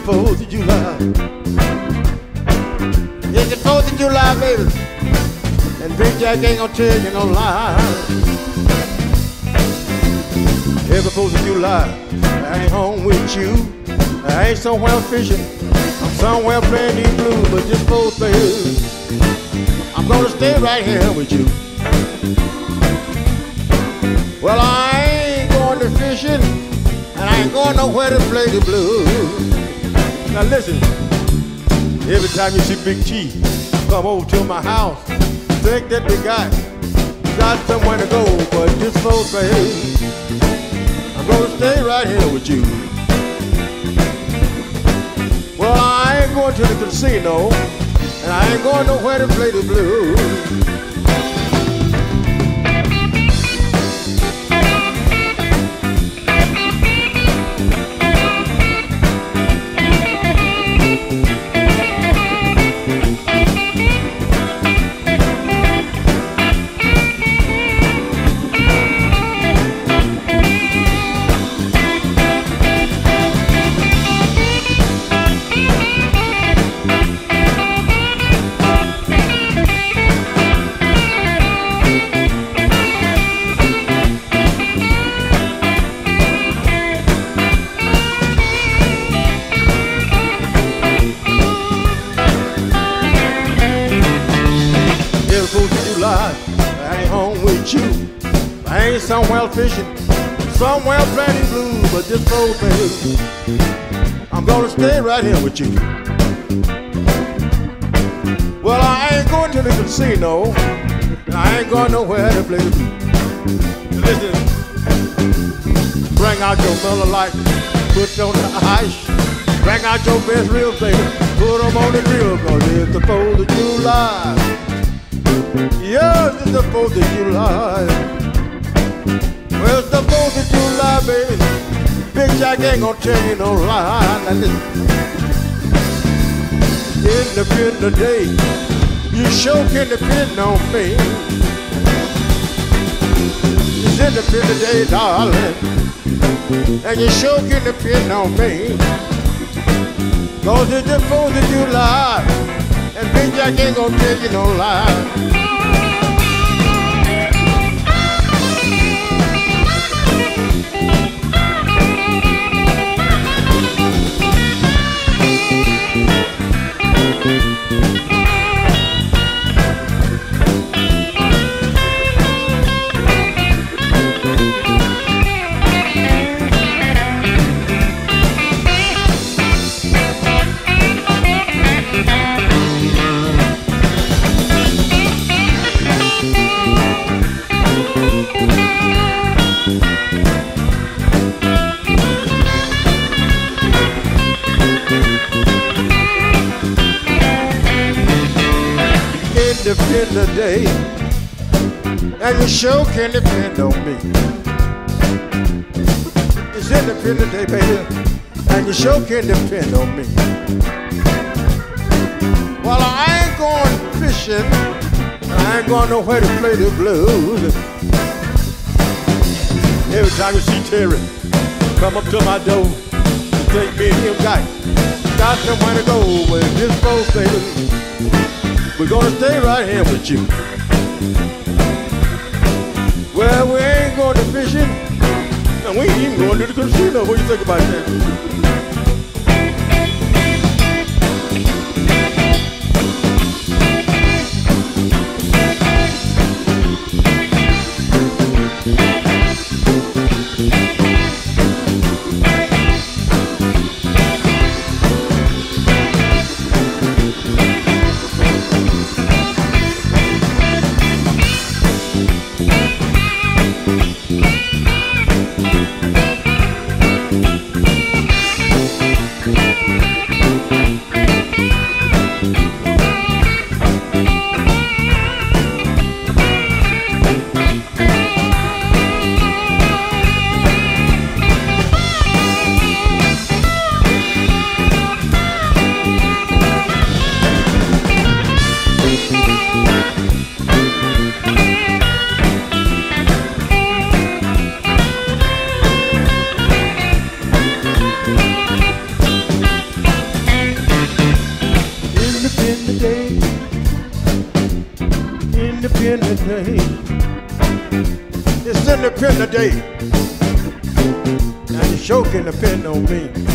4th of July. It's the 4th of July, baby, and Big Jack ain't gonna tell you no lie. Every 4th of July, I ain't home with you. I ain't somewhere fishing, I'm somewhere playing these blues. But this 4th, baby, I'm gonna stay right here with you. Well, I ain't going to fishing, and I ain't going nowhere to play the blues. Now listen, every time you see Big T come over to my house, think that we got somewhere to go. But this 4th, baby, I'm gonna stay right here with you. Well, I ain't going to the casino, and I ain't going nowhere to play the blues. I ain't home with you. I ain't somewhere fishing, somewhere playing blues. But this 4th, baby, I'm gonna stay right here with you. Well, I ain't going to the casino, and I ain't going nowhere to play the blues. Listen, bring out your Miller Lite, put on the ice. Bring out your best ribs, baby, put them on the grill, 'cause it's the 4th of July. Yes, it's the 4th of July. Well, it's the 4th of July, baby. Big Jack ain't gonna tell you no lie. Now listen. Independent Day, you sure can depend on me. It's Independent Day, darling, and you sure can depend on me. 'Cause it's the 4th of July, and Big Jack ain't gonna tell you no lie. Independent Day, and you sure can depend on me. It's Independent Day, baby, and you sure can depend on me. Well, I ain't going fishing, I ain't going nowhere to play the blues. Every time you see Terry come up to my door, you think me and him got somewhere to go. With this 4th, baby, we're gonna stay right here with you. Well, we ain't going to fishing, and we ain't even going to the casino. What do you think about that? day. Now the show can depend on me.